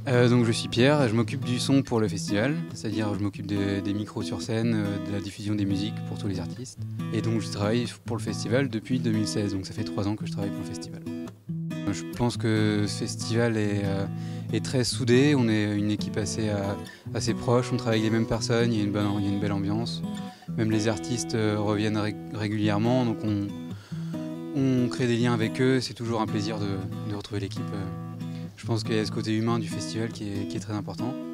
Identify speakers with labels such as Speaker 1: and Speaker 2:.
Speaker 1: Donc je suis Pierre, je m'occupe du son pour le festival, c'est-à-dire je m'occupe des micros sur scène, de la diffusion des musiques pour tous les artistes. Et donc je travaille pour le festival depuis 2016, donc ça fait 3 ans que je travaille pour le festival. Je pense que ce festival est très soudé, on est une équipe assez proche, on travaille avec les mêmes personnes, il y a une belle ambiance. Même les artistes reviennent régulièrement, donc on crée des liens avec eux, c'est toujours un plaisir de retrouver l'équipe. Je pense qu'il y a ce côté humain du festival qui est très important.